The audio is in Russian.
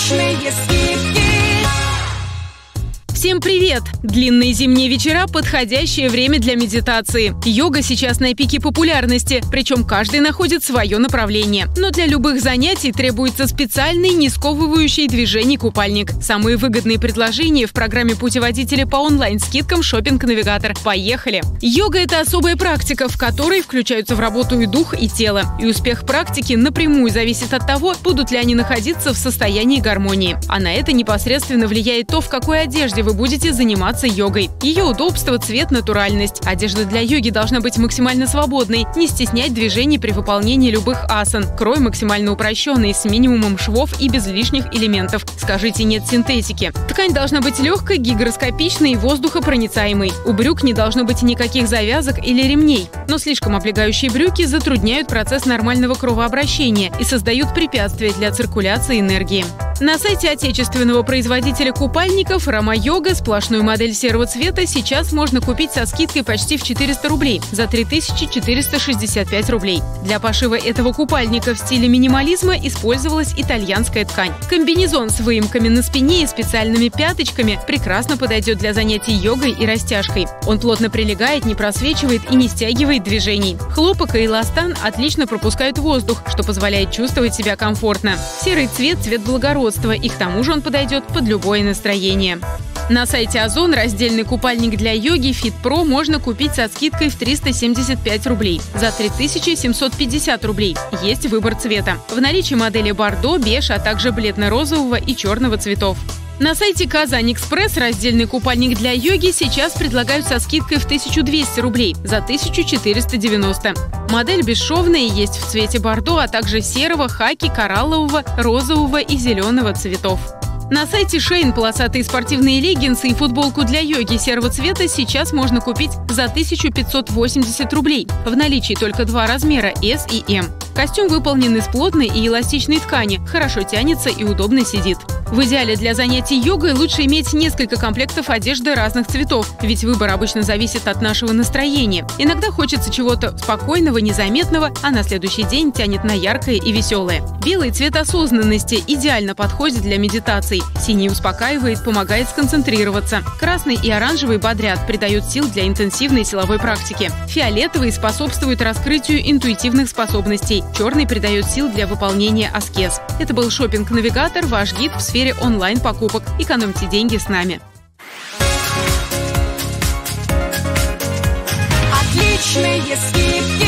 Отличные скидки. Всем привет! Длинные зимние вечера – подходящее время для медитации. Йога сейчас на пике популярности, причем каждый находит свое направление. Но для любых занятий требуется специальный, не сковывающий движений купальник. Самые выгодные предложения в программе путеводителя по онлайн-скидкам «Шопинг-навигатор». Поехали! Йога – это особая практика, в которой включаются в работу и дух, и тело. И успех практики напрямую зависит от того, будут ли они находиться в состоянии гармонии. А на это непосредственно влияет то, в какой одежде вы будете заниматься йогой. Ее удобство, цвет, натуральность. Одежда для йоги должна быть максимально свободной, не стеснять движений при выполнении любых асан. Крой максимально упрощенный, с минимумом швов и без лишних элементов. Скажите «нет» синтетики. Ткань должна быть легкой, гигроскопичной и воздухопроницаемой. У брюк не должно быть никаких завязок или ремней. Но слишком облегающие брюки затрудняют процесс нормального кровообращения и создают препятствия для циркуляции энергии. На сайте отечественного производителя купальников «Рама Йога» сплошную модель серого цвета сейчас можно купить со скидкой почти в 400 рублей за 3465 рублей. Для пошива этого купальника в стиле минимализма использовалась итальянская ткань. Комбинезон с выемками на спине и специальными пяточками прекрасно подойдет для занятий йогой и растяжкой. Он плотно прилегает, не просвечивает и не стягивает движений. Хлопок и эластан отлично пропускают воздух, что позволяет чувствовать себя комфортно. Серый цвет – цвет благородства, и к тому же он подойдет под любое настроение. На сайте Озон раздельный купальник для йоги Fit Pro можно купить со скидкой в 375 рублей за 3750 рублей. Есть выбор цвета. В наличии модели бордо, беж, а также бледно-розового и черного цветов. На сайте Казань Экспресс раздельный купальник для йоги сейчас предлагают со скидкой в 1200 рублей за 1490. Модель бесшовная и есть в цвете бордо, а также серого, хаки, кораллового, розового и зеленого цветов. На сайте Shein полосатые спортивные леггинсы и футболку для йоги серого цвета сейчас можно купить за 1580 рублей. В наличии только два размера – S и M. Костюм выполнен из плотной и эластичной ткани, хорошо тянется и удобно сидит. В идеале для занятий йогой лучше иметь несколько комплектов одежды разных цветов, ведь выбор обычно зависит от нашего настроения. Иногда хочется чего-то спокойного, незаметного, а на следующий день тянет на яркое и веселое. Белый цвет осознанности идеально подходит для медитаций. Синий успокаивает, помогает сконцентрироваться. Красный и оранжевый бодрят, придают сил для интенсивной силовой практики. Фиолетовый способствует раскрытию интуитивных способностей. Черный придает сил для выполнения аскез. Это был Шопинг-навигатор, ваш гид в сфере онлайн-покупок. Экономьте деньги с нами. Отличные скидки.